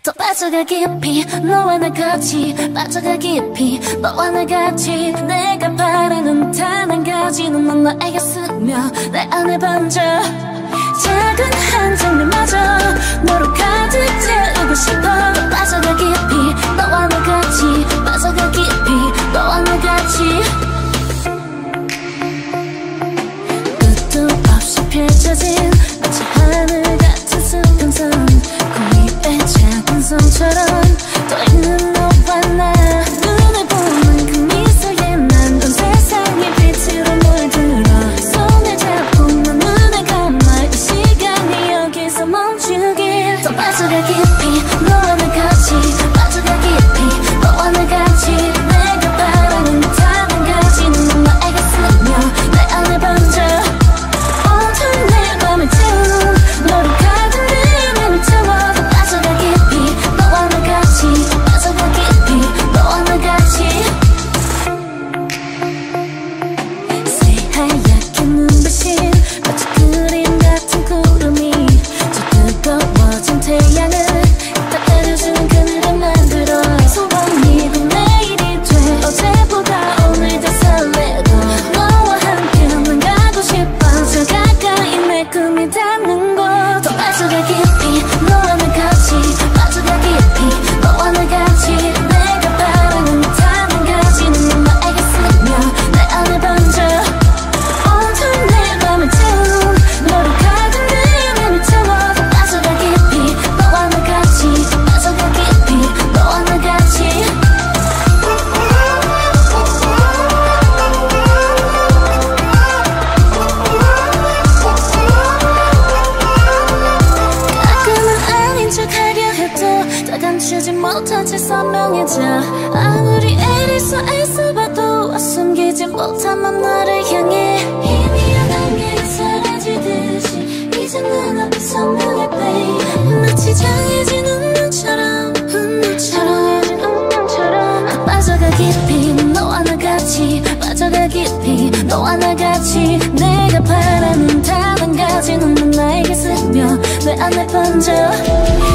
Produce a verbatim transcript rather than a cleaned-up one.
더 빠져가 깊이 너와 나 같이 빠져가 깊이 너와 나 같이 내가 바라는 단 한 가지는 넌 나에게 스며 내 안에 번져 작은 한 장면마저 너로 가득 채우고 싶어 더 빠져가 깊이 너와 나 같이 빠져가 깊이 너와 나 같이 끝도 없이 펼쳐진 마치 하늘 같은 수평선 고립의 작은 섬처럼 떠있는 너와 나 눈을 보는 그 미소에 난 온 세상이 빛으로 물들어 손을 잡고 난 눈을 감아 이 시간이 여기서 멈추길 더 빠져가 깊이 너와 나 같이 빠져가 깊이 너와 나 같이 내가 바라는 단 한 가지는 넌 나에게 스며 내 안에 번져 온통 내 맘을 채운 너로 가득 내 맘을 채워 더 빠져가 깊이 너와 나 같이 빠져가 깊이 너와 나 같이 새하얗게 눈부신 마치 그림 같은 구름이 저 뜨거워진 태양을 닦아주는 그늘을 만들어 소원이 곧 내일이 돼 어제보다 오늘 더 설레고 너와 함께 난 가고 싶어 저 가까이 내 꿈이 닿는 곳 더 빠져가 깊이 너와 나 같이 빠져가 깊이 너와 나 같이 내가 바라는 단 한 가지는 넌 나에게 스며 내 안에 번져 온통 내 맘을 채운 너로 가득 내 맘을 채워 더 빠져가 깊이 너와 나 같이 빠져가 깊이 너와 나 같이 가끔은 아닌 척하려 해도 다 감추지 못한 채 선명해져 아무리 애리서 애써봐도 숨기지 못한 맘 나를 향해 희미한 안개가 사라지듯이 이제 눈앞에 선명해 babe 마치 정해진 운명처럼 운명처럼 운명처럼 더 빠져가 깊이 너와 나 같이 빠져가 깊이 너와 나 같이 내가 바라는 단 한 가지는 넌 나에게 스며 내 안에 번져